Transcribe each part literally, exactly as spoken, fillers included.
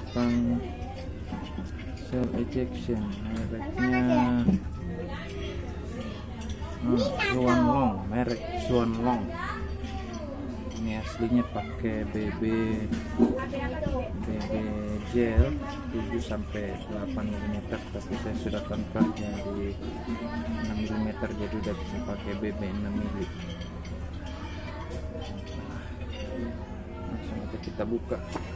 belakang cell ejection, mereknya oh, Xuanlong, merek Xuanlong. Ini aslinya pakai B B B B gel tujuh sampai delapan milimeter, tapi saya sudah convert jadi enam milimeter, jadi udah bisa pakai B B enam milimeter. Langsung aja kita buka.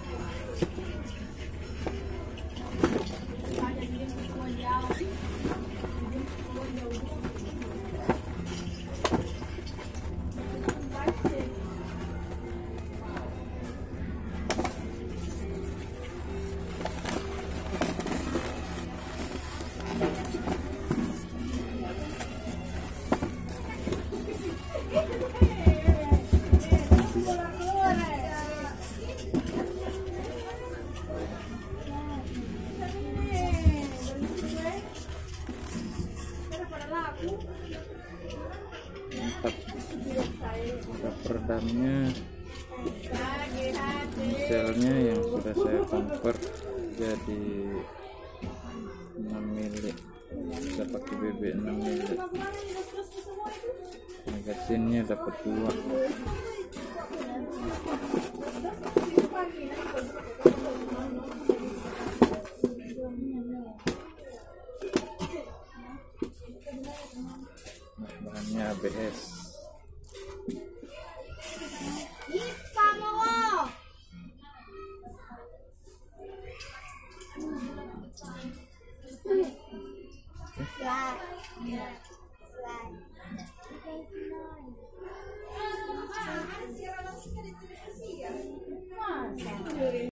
Mantap. Ada peredamnya, selnya yang sudah saya convert jadi enam milimeter, bisa pakai B B enam milimeter. Magazinnya dapat dua. Bahannya A B S.